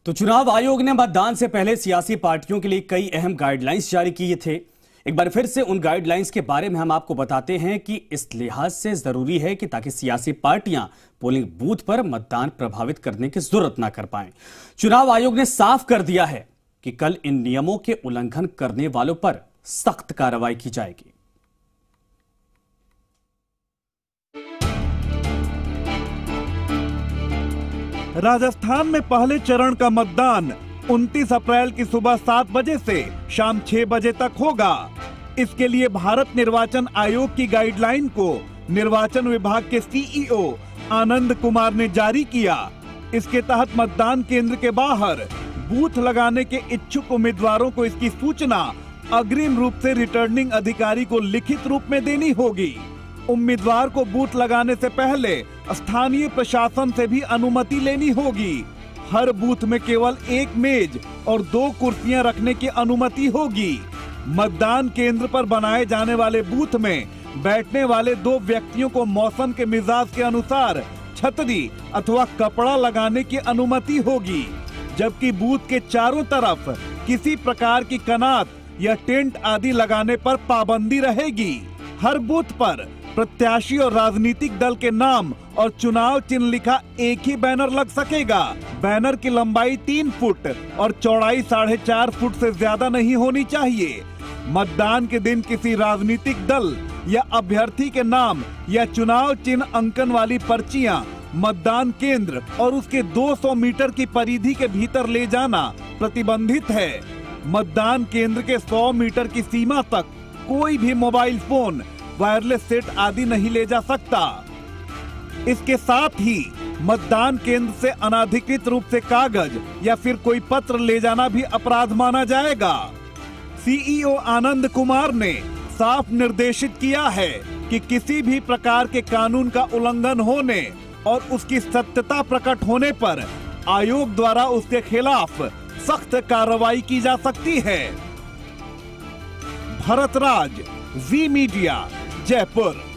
तो चुनाव आयोग ने मतदान से पहले सियासी पार्टियों के लिए कई अहम गाइडलाइंस जारी किए थे। एक बार फिर से उन गाइडलाइंस के बारे में हम आपको बताते हैं कि इस लिहाज से जरूरी है कि ताकि सियासी पार्टियां पोलिंग बूथ पर मतदान प्रभावित करने की जरूरत ना कर पाएं। चुनाव आयोग ने साफ कर दिया है कि कल इन नियमों के उल्लंघन करने वालों पर सख्त कार्रवाई की जाएगी। राजस्थान में पहले चरण का मतदान 29 अप्रैल की सुबह 7 बजे से शाम 6 बजे तक होगा। इसके लिए भारत निर्वाचन आयोग की गाइडलाइन को निर्वाचन विभाग के सीईओ आनंद कुमार ने जारी किया। इसके तहत मतदान केंद्र के बाहर बूथ लगाने के इच्छुक उम्मीदवारों को इसकी सूचना अग्रिम रूप से रिटर्निंग अधिकारी को लिखित रूप में देनी होगी। उम्मीदवार को बूथ लगाने से पहले स्थानीय प्रशासन से भी अनुमति लेनी होगी। हर बूथ में केवल एक मेज और 2 कुर्सियां रखने की अनुमति होगी। मतदान केंद्र पर बनाए जाने वाले बूथ में बैठने वाले 2 व्यक्तियों को मौसम के मिजाज के अनुसार छतरी अथवा कपड़ा लगाने की अनुमति होगी, जबकि बूथ के चारों तरफ किसी प्रकार की कनात या टेंट आदि लगाने पर पाबंदी रहेगी। हर बूथ पर प्रत्याशी और राजनीतिक दल के नाम और चुनाव चिन्ह लिखा एक ही बैनर लग सकेगा। बैनर की लंबाई 3 फुट और चौड़ाई 4.5 फुट से ज्यादा नहीं होनी चाहिए। मतदान के दिन किसी राजनीतिक दल या अभ्यर्थी के नाम या चुनाव चिन्ह अंकन वाली पर्चियां मतदान केंद्र और उसके 200 मीटर की परिधि के भीतर ले जाना प्रतिबंधित है। मतदान केंद्र के 100 मीटर की सीमा तक कोई भी मोबाइल फोन, वायरलेस सेट आदि नहीं ले जा सकता। इसके साथ ही मतदान केंद्र से अनाधिकृत रूप से कागज या फिर कोई पत्र ले जाना भी अपराध माना जाएगा। सीईओ आनंद कुमार ने साफ निर्देशित किया है कि किसी भी प्रकार के कानून का उल्लंघन होने और उसकी सत्यता प्रकट होने पर आयोग द्वारा उसके खिलाफ सख्त कार्रवाई की जा सकती है। भरत राज, जी मीडिया, जयपुर।